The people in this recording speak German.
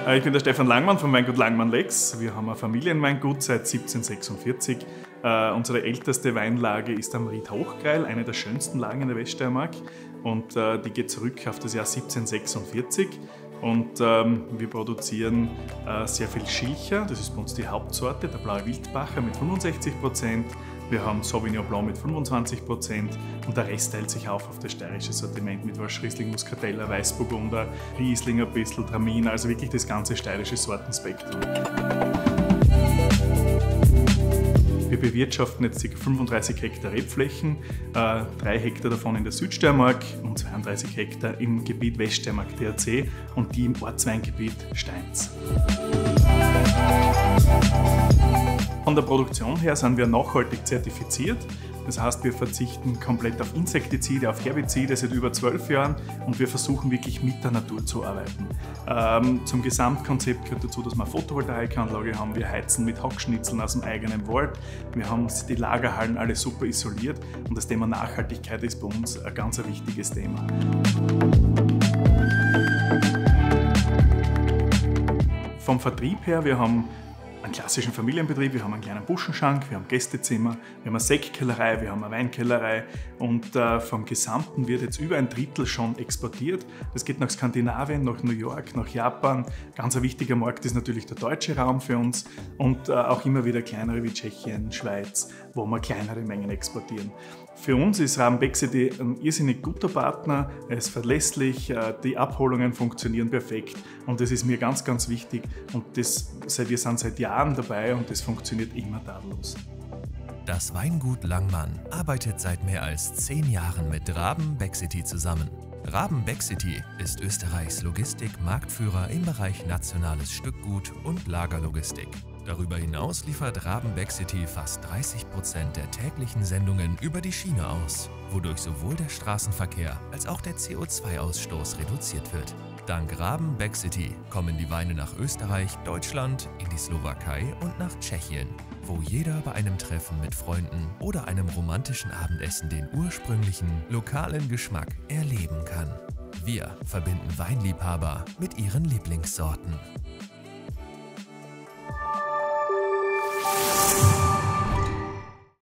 Ich bin der Stefan Langmann vom Weingut Langmann-Lex. Wir haben ein Familienweingut seit 1746. Unsere älteste Weinlage ist am Ried Hochgreil, eine der schönsten Lagen in der Weststeiermark. Und die geht zurück auf das Jahr 1746. Und wir produzieren sehr viel Schilcher, das ist bei uns die Hauptsorte, der Blaue Wildbacher mit 65%. Wir haben Sauvignon Blanc mit 25% und der Rest teilt sich auf das steirische Sortiment mit Riesling, Muscatella, Weißburgunder, Riesling ein bisschen, Traminer, also wirklich das ganze steirische Sortenspektrum. Wir bewirtschaften jetzt ca. 35 Hektar Rebflächen, 3 Hektar davon in der Südsteiermark und 32 Hektar im Gebiet Weststeiermark THC und die im Ortsweingebiet Steins. Von der Produktion her sind wir nachhaltig zertifiziert. Das heißt, wir verzichten komplett auf Insektizide, auf Herbizide seit über 12 Jahren und wir versuchen wirklich mit der Natur zu arbeiten. Zum Gesamtkonzept gehört dazu, dass wir eine Photovoltaikanlage haben. Wir heizen mit Hackschnitzeln aus dem eigenen Wald. Wir haben die Lagerhallen alle super isoliert und das Thema Nachhaltigkeit ist bei uns ein ganz wichtiges Thema. Vom Vertrieb her, wir haben einen klassischen Familienbetrieb, wir haben einen kleinen Buschenschank, wir haben Gästezimmer, wir haben eine Sektkellerei, wir haben eine Weinkellerei und vom Gesamten wird jetzt über 1/3 schon exportiert. Das geht nach Skandinavien, nach New York, nach Japan. Ganz ein wichtiger Markt ist natürlich der deutsche Raum für uns und auch immer wieder kleinere wie Tschechien, Schweiz, wo wir kleinere Mengen exportieren. Für uns ist Raben Becksity ein irrsinnig guter Partner, er ist verlässlich, die Abholungen funktionieren perfekt und das ist mir ganz, ganz wichtig und wir sind seit Jahren dabei und das funktioniert immer tadellos. Das Weingut Langmann arbeitet seit mehr als 10 Jahren mit Raben Becksity zusammen. Raben Becksity ist Österreichs Logistik-Marktführer im Bereich nationales Stückgut und Lagerlogistik. Darüber hinaus liefert Raben Becksity fast 30% der täglichen Sendungen über die Schiene aus, wodurch sowohl der Straßenverkehr als auch der CO2-Ausstoß reduziert wird. Dank Raben Becksity kommen die Weine nach Österreich, Deutschland, in die Slowakei und nach Tschechien, wo jeder bei einem Treffen mit Freunden oder einem romantischen Abendessen den ursprünglichen, lokalen Geschmack erleben kann. Wir verbinden Weinliebhaber mit ihren Lieblingssorten.